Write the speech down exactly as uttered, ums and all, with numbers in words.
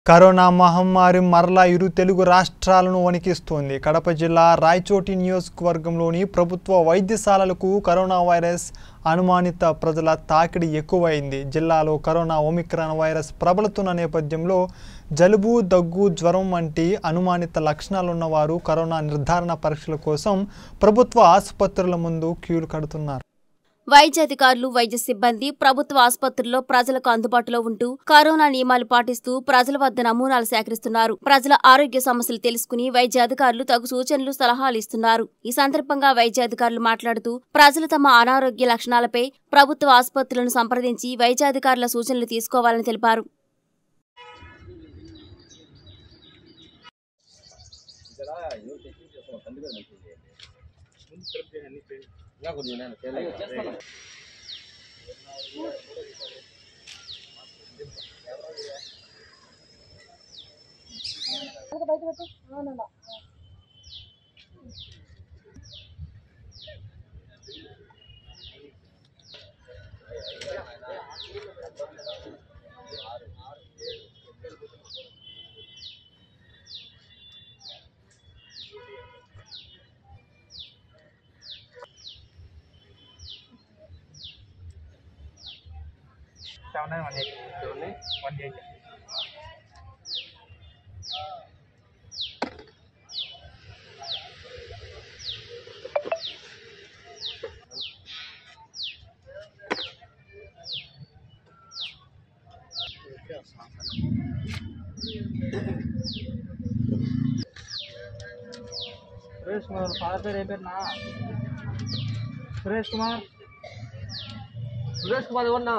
Corona మహమ్మారి మరలా ఇరు తెలుగు రాష్ట్రాలను వణికిస్తోంది. కడప జిల్లా రాయచోటి నియోజకవర్గంలోని ప్రభుత్వ వైద్యశాలలకు కరోనా వైరస్ అనుమానిత ప్రజల తాకిడి ఎక్కువైంది. జిల్లాలో కరోనా ఒమిక్రాన్ వైరస్ ప్రబలుతున్న నేపథ్యంలో జలుబు, దగ్గు, జ్వరం వంటి అనుమానిత లక్షణాలున్న వారు కరోనా నిర్ధారణ పరీక్షల కోసం ప్రభుత్వ ఆసుపత్రుల ముందు క్యూలు కడుతున్నారు. వైద్యాధికారులు, వైద్య సిబ్బంది ప్రభుత్వ ఆసుపత్రుల్లో ప్రజలకు అందుబాటులో ఉంటూ కరోనా నియమాలు పాటిస్తూ ప్రజల వద్ద నమూనాలు సేకరిస్తున్నారు. ప్రజల ఆరోగ్య సమస్యలు తెలుసుకుని వైద్యాధికారులు తగు సూచనలు, సలహాలు ఇస్తున్నారు. ఈ సందర్భంగా వైద్యాధికారులు మాట్లాడుతూ ప్రజలు తమ అనారోగ్య లక్షణాలపై ప్రభుత్వ ఆసుపత్రులను సంప్రదించి వైద్యాధికారుల సూచనలు తీసుకోవాలని తెలిపారు. Seven nine one eight. One eight. Suresh Kumar father पे रेपेर ना सुरेश कुमार सुरेश कुमार इवन ना